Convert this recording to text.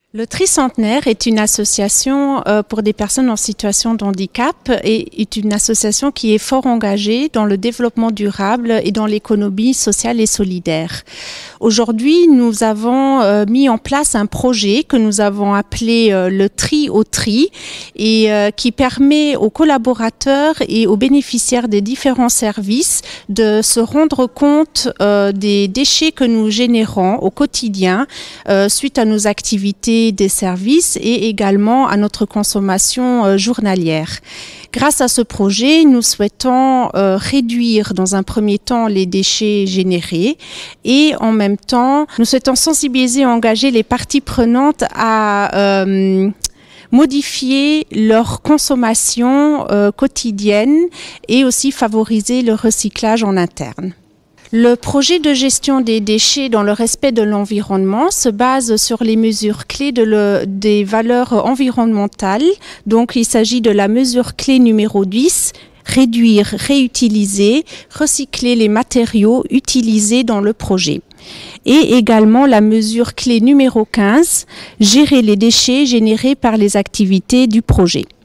Le Tricentenaire est une association pour des personnes en situation de handicap et est une association qui est fort engagée dans le développement durable et dans l'économie sociale et solidaire. Aujourd'hui, nous avons mis en place un projet que nous avons appelé le Tri au Tri et qui permet aux collaborateurs et aux bénéficiaires des différents services de se rendre compte des déchets que nous générons au quotidien suite à nos activités des services et également à notre consommation journalière. Grâce à ce projet, nous souhaitons réduire dans un premier temps les déchets générés et en même temps, nous souhaitons sensibiliser et engager les parties prenantes à modifier leur consommation quotidienne et aussi favoriser le recyclage en interne. Le projet de gestion des déchets dans le respect de l'environnement se base sur les mesures clés des valeurs environnementales. Donc, il s'agit de la mesure clé numéro 10, réduire, réutiliser, recycler les matériaux utilisés dans le projet. Et également la mesure clé numéro 15, gérer les déchets générés par les activités du projet.